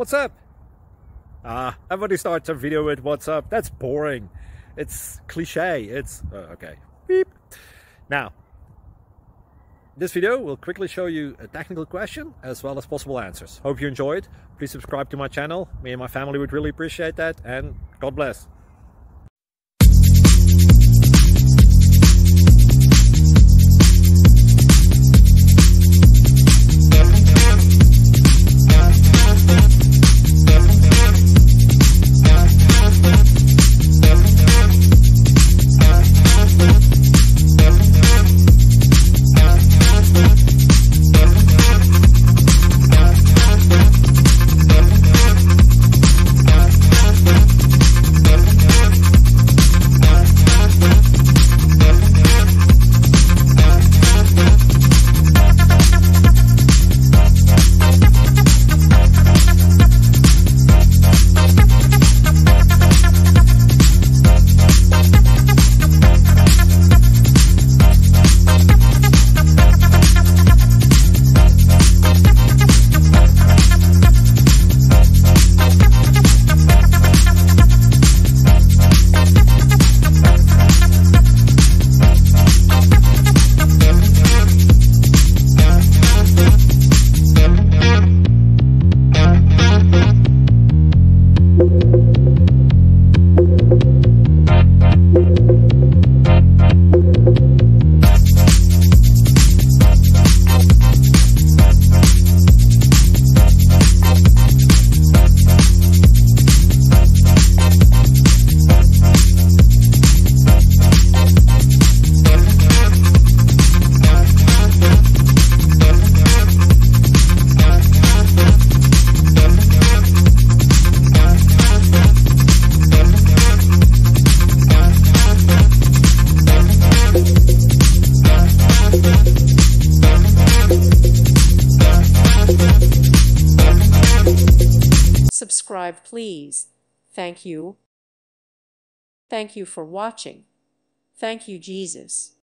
What's up? Everybody starts a video with what's up. That's boring. It's cliche. It's okay. Beep. Now, this video will quickly show you a technical question as well as possible answers. Hope you enjoyed. Please subscribe to my channel. Me and my family would really appreciate that, and God bless. Subscribe, please. Thank you. Thank you for watching. Thank you, Jesus.